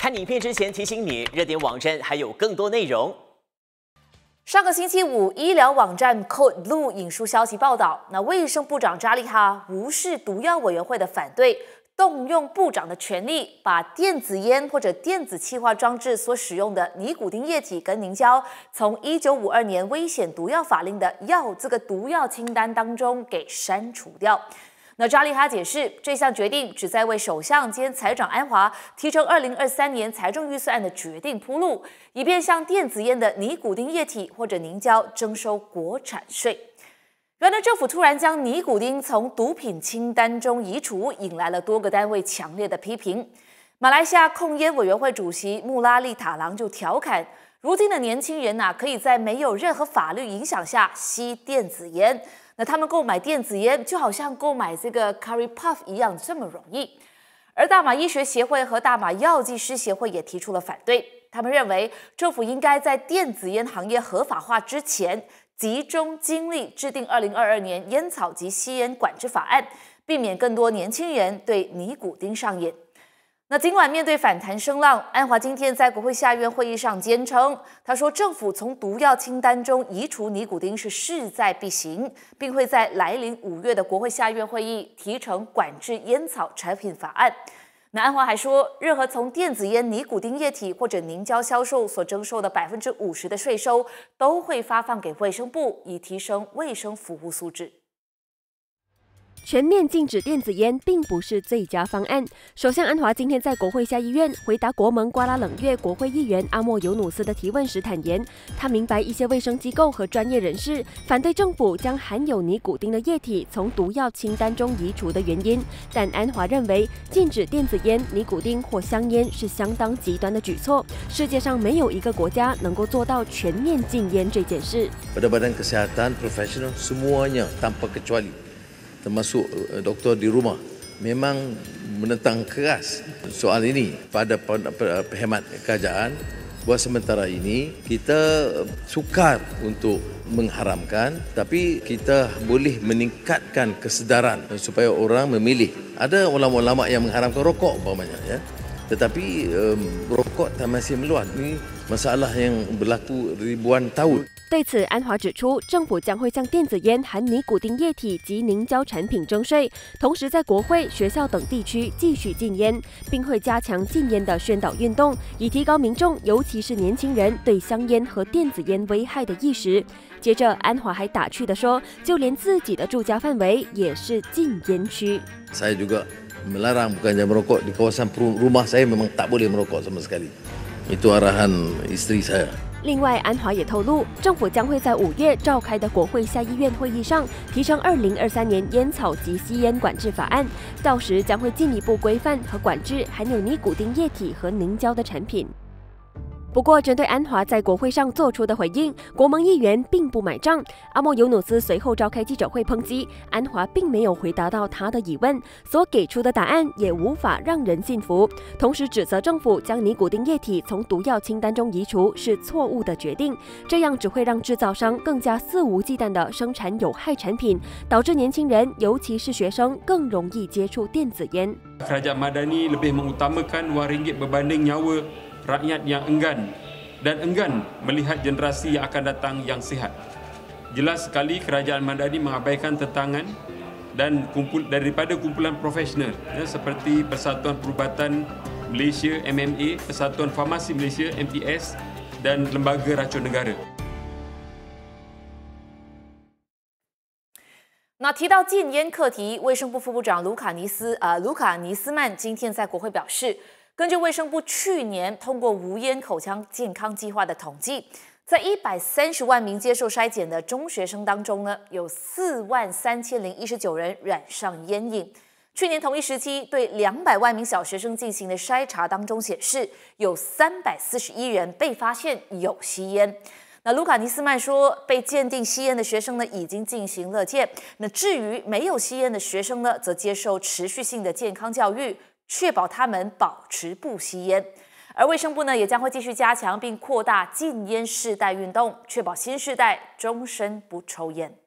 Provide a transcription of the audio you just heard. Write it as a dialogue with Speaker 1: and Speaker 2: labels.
Speaker 1: 看影片之前提醒你，热点网站还有更多内容。
Speaker 2: 上个星期五，医疗网站 Code Blue 引述消息报道，卫生部长扎利哈无视毒药委员会的反对，动用部长的权力，把电子烟或者电子气化装置所使用的尼古丁液体跟凝胶，从1952年危险毒药法令的这个毒药清单当中给删除掉。扎利哈解释，这项决定旨在为首相兼财长安华提成2023年财政预算案的决定铺路，以便向电子烟的尼古丁液体或者凝胶征收国产税。原来政府突然将尼古丁从毒品清单中移除，引来了多个单位强烈的批评。马来西亚控烟委员会主席穆拉利塔郎就调侃，如今的年轻人可以在没有任何法律影响下吸电子烟。他们购买电子烟就好像购买这个 Curry Puff 一样这么容易。而大马医学协会和大马药剂师协会也提出了反对，他们认为政府应该在电子烟行业合法化之前，集中精力制定2022年烟草及吸烟管制法案，避免更多年轻人对尼古丁上瘾。尽管面对反弹声浪，安华今天在国会下院会议上坚称，他说政府从毒药清单中移除尼古丁是势在必行，并会在来临5月的国会下院会议提呈管制烟草产品法案。安华还说，任何从电子烟、尼古丁液体或者凝胶销售所征收的50%的税收，都会发放给卫生部，以提升卫生服务素质。
Speaker 3: 全面禁止电子烟并不是最佳方案。首相安华今天在国会下议院回答国盟瓜拉冷月国会议员阿莫尤努斯的提问时坦言，他明白一些卫生机构和专业人士反对政府将含有尼古丁的液体从毒药清单中移除的原因，但安华认为禁止电子烟、尼古丁或香烟是相当极端的举措。世界上没有一个国家能够做到全面禁烟这件事。
Speaker 4: Badan Kesihatan profesional semuanya tanpa kecuali.termasuk doktor di rumah memang menentang keras soal ini pada penghemat kerajaan. Buat sementara ini kita sukar untuk mengharamkan, tapi kita boleh meningkatkan kesedaran supaya orang memilih. Ada ulama-ulama yang mengharamkan rokok umpamanya ya. Tetapi rokok masih meluas. Ini masalah yang berlaku ribuan tahun.
Speaker 3: 对此，安华指出，政府将会向电子烟、含尼古丁液体及凝胶产品征税，同时在国会、学校等地区继续禁烟，并会加强禁烟的宣导运动，以提高民众，尤其是年轻人对香烟和电子烟危害的意识。接着，安华还打趣地说，就连自己的住家范围也是禁烟区。
Speaker 4: Saya juga melarang bukan saja merokok di kawasan rumah saya memang tak boleh merokok sama sekali. Itu arahan isteri saya.
Speaker 3: 另外，安华也透露，政府将会在5月召开的国会下议院会议上提呈2023年烟草及吸烟管制法案，到时将会进一步规范和管制含有尼古丁液体和凝胶的产品。不过，针对安华在国会上做出的回应，国盟议员并不买账。阿莫尤努斯随后召开记者会抨击安华并没有回答到他的疑问，所给出的答案也无法让人信服。同时指责政府将尼古丁液体从毒药清单中移除是错误的决定，这样只会让制造商更加肆无忌惮地生产有害产品，导致年轻人，尤其是学生更容易接触电子烟。
Speaker 5: Kerajaan Madani lebih mengutamakan wang ringgit berbanding nyawa rakyat yang enggan dan enggan melihat generasi yang akan datang yang sihat. Jelas sekali kerajaan Madani mengabaikan tentangan dan daripada kumpulan profesional seperti Persatuan Perubatan Malaysia MMA, Persatuan Farmasi Malaysia MPS dan Lembaga Racun Negara.
Speaker 2: 提到禁烟课题，卫生部副部长卢卡尼斯曼今天在国会表示，根据卫生部去年通过无烟口腔健康计划的统计，在130万名接受筛检的中学生当中有43019人染上烟瘾。去年同一时期对200万名小学生进行的筛查当中显示，有341人被发现有吸烟。卢卡尼斯曼说，被鉴定吸烟的学生已经进行勒戒。至于没有吸烟的学生则接受持续性的健康教育，确保他们保持不吸烟。而卫生部也将会继续加强并扩大禁烟世代运动，确保新世代终身不抽烟。